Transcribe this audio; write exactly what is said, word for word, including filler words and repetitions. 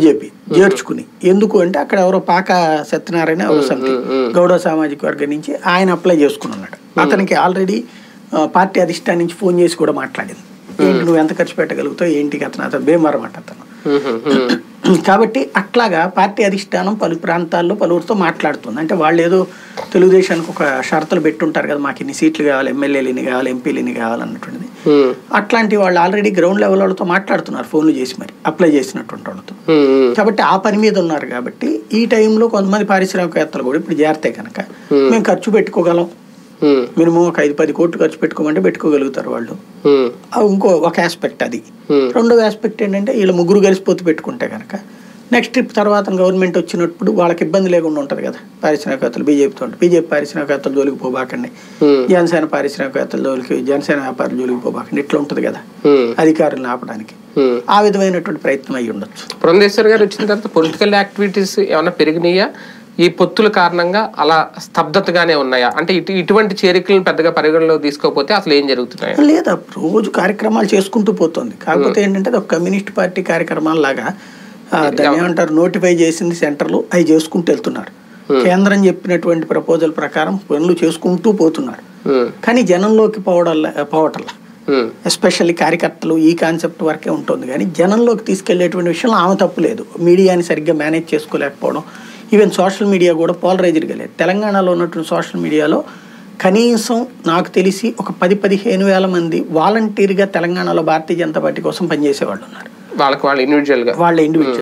BJP చేర్చుకుని. ఎందుకు అంటే అక్కడ ఎవరో పాక సత్యనారాయణ ఎవరో సంథింగ్ గౌడ సామాజిక వర్గం నుంచి ఆయన అప్లై చేసుకుని ఉన్నాడు. అతనికి ఆల్రెడీ పార్టీ అధిష్టానం నుంచి ఫోన్ చేసి కూడా మాట్లాడింది, ఏంటి నువ్వు ఎంత ఖర్చు పెట్టగలుగుతావు ఏంటి అతను అతను భీమవరం అంట అతను. కాబట్టి అట్లాగా పార్టీ అధిష్టానం పలు ప్రాంతాల్లో పలువురితో మాట్లాడుతుంది. అంటే వాళ్ళు ఏదో తెలుగుదేశానికి ఒక షరతులు పెట్టుంటారు కదా, మాకు ఇన్ని సీట్లు కావాలి, ఎమ్మెల్యేలు ఇన్ని కావాలి, ఎంపీలు ఇన్ని కావాలన్నటువంటిది. అట్లాంటి వాళ్ళు ఆల్రెడీ గ్రౌండ్ లెవెల్ వాళ్ళతో మాట్లాడుతున్నారు ఫోన్లు చేసి మరి అప్లై చేసినటువంటి వాళ్ళతో. కాబట్టి ఆ పని మీద ఉన్నారు. కాబట్టి ఈ టైంలో కొంతమంది పారిశ్రామికవేత్తలు కూడా ఇప్పుడు చేరితే కనుక మేము ఖర్చు పెట్టుకోగలం, మినిమం ఒక ఐదు పది కోట్లు ఖర్చు పెట్టుకోమంటే పెట్టుకోగలుగుతారు వాళ్ళు. ఇంకో ఒక ఆస్పెక్ట్ అది. రెండో ఆస్పెక్ట్ ఏంటంటే వీళ్ళు ముగ్గురు కలిసిపోతూ పెట్టుకుంటే కనుక నెక్స్ట్ ట్రిప్ తర్వాత గవర్నమెంట్ వచ్చినప్పుడు వాళ్ళకి ఇబ్బంది లేకుండా ఉంటుంది కదా. పారిశ్రామికవేత్తలు బీజేపీతో ఉంటారు, బీజేపీ పారిశ్రామికవేత్తలు జోలికి పోబాకండి, జనసేన పారిశ్రామికవేత్తల జోలికి జనసేన వ్యాపారుల జోలికి పోబాకండి, ఇట్లా ఉంటుంది కదా అధికారులను ఆపడానికి. ఆ విధమైనటువంటి ప్రయత్నం అయ్యి ఉండొచ్చు. పురంధేశ్వర్ గారు వచ్చిన తర్వాత పొలిటికల్ యాక్టివిటీస్ ఏమైనా పెరిగినాయా ఈ పొత్తుల కారణంగా, అలా స్తబ్దతగానే ఉన్నాయా? అంటే ఇటు ఇటువంటి చేరికలను పెద్దగా పరిగణలో తీసుకోకపోతే అసలు ఏం జరుగుతున్నాయి? లేదా రోజు కార్యక్రమాలు చేసుకుంటూ పోతుంది. కాకపోతే ఏంటంటే అది ఒక కమ్యూనిస్ట్ పార్టీ కార్యక్రమాలలాగా దాన్ని ఏమంటారు, నోటిఫై చేసింది సెంటర్లు అవి చేసుకుంటూ వెళ్తున్నారు. కేంద్రం చెప్పినటువంటి ప్రపోజల్ ప్రకారం పనులు చేసుకుంటూ పోతున్నారు. కానీ జనంలోకి పోవడం పోవటంలా, ఎస్పెషల్లీ కార్యకర్తలు ఈ కాన్సెప్ట్ వరకే ఉంటుంది. కానీ జనంలోకి తీసుకెళ్లేటువంటి విషయంలో ఆమె తప్పు లేదు. మీడియాని సరిగ్గా మేనేజ్ చేసుకోలేకపోవడం, ఈవెన్ సోషల్ మీడియా కూడా పోలరైజ్డ్గా లేదు. తెలంగాణలో ఉన్నటువంటి సోషల్ మీడియాలో కనీసం నాకు తెలిసి ఒక పది పదిహేను వేల మంది వాలంటీర్గా తెలంగాణలో భారతీయ జనతా పార్టీ కోసం పనిచేసే వాళ్ళు ఉన్నారు. వాళ్ళకి వాళ్ళు ఇండివిజువల్గా వాళ్ళ ఇండివిజువల్